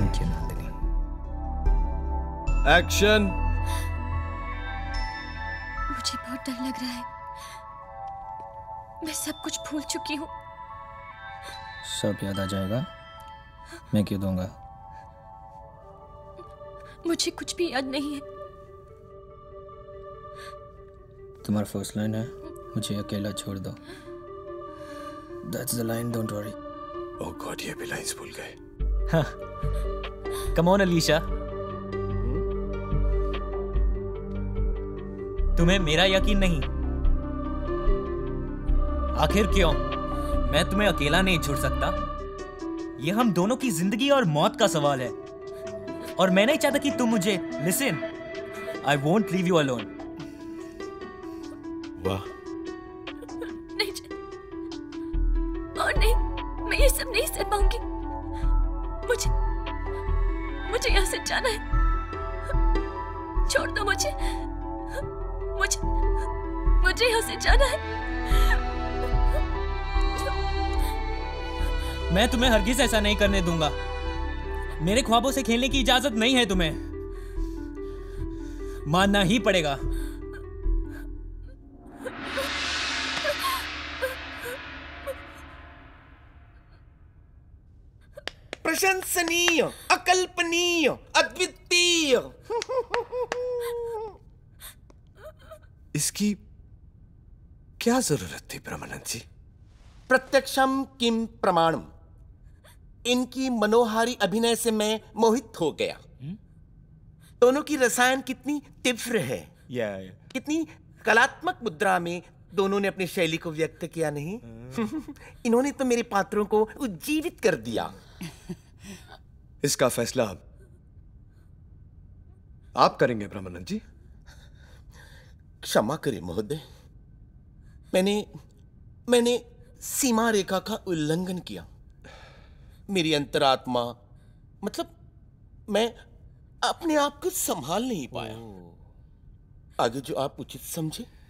Thank you Nandini. Action. मुझे बहुत डर लग रहा है, मैं सब कुछ भूल चुकी हूँ। सब याद आ जाएगा, मैं क्यों दूंगा? मुझे कुछ भी याद नहीं है। तुम्हारा फर्स्ट लाइन है, मुझे अकेला छोड़ दो। That's the line, don't worry. Oh God, ये भी लाइन्स भूल गए। Come on, Alisha. तुम्हें मेरा यकीन नहीं? आखिर क्यों? मैं तुम्हें अकेला नहीं छोड़ सकता। ये हम दोनों की जिंदगी और मौत का सवाल है, और मैं नहीं चाहता कि तुम मुझे listen. I won't leave you alone. वाह। नहीं, और नहीं, मैं ये सब नहीं सह पाऊंगी। मुझे यहाँ से जाना है। छोड़ दो मुझे यहाँ से जाना है। मैं तुम्हें हरगिज ऐसा नहीं करने दूंगा। मेरे ख्वाबों से खेलने की इजाजत नहीं है तुम्हें। मानना ही पड़ेगा। प्रशंसनीय, अकल्पनीय, अद्वितीय। इसकी क्या जरूरत थी ब्रह्मानंद जी? प्रत्यक्षम किम प्रमाणम। इनकी मनोहारी अभिनय से मैं मोहित हो गया। दोनों की रसायन कितनी तीव्र है, कितनी कलात्मक मुद्रा में दोनों ने अपनी शैली को व्यक्त किया। नहीं इन्होंने तो मेरे पात्रों को उज्जीवित कर दिया। इसका फैसला आप करेंगे ब्रह्मानंद जी। क्षमा करें महोदय, मैंने सीमा रेखा का उल्लंघन किया। मेरी अंतरात्मा, मतलब मैं अपने आप को संभाल नहीं पाया। आगे जो आप उचित समझे